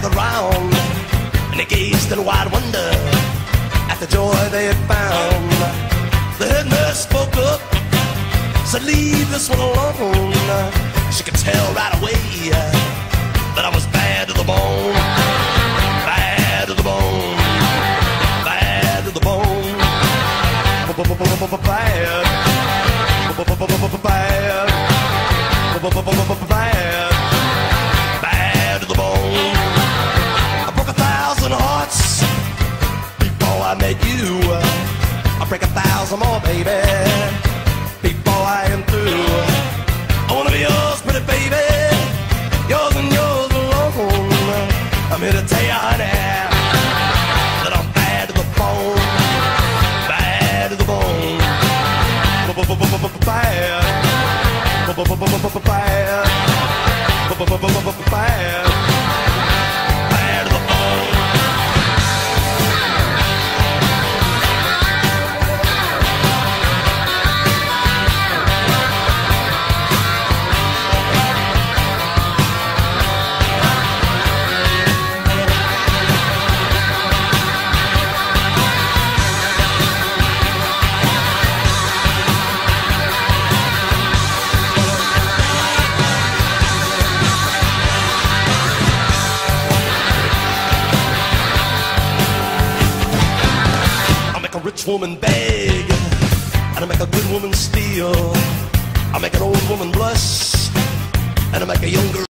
gathered round, and they gazed in wide wonder at the joy they had found. The head nurse spoke up, said, "Leave this one alone." She could tell right away that I was bad to the bone, bad to the bone, bad to the bone, bad, bad, bad, bad to the bone. I broke 1,000 hearts before I met you. I'll break 1,000 more, baby, before I am through. I wanna be yours, pretty baby, yours and yours alone. I'm here to tell you, honey, that I'm bad to the bone, bad to the bone, bad, bad, bad, bad to the bone. Rich woman beg, and I make a good woman steal. I make an old woman blush, and I make a young girl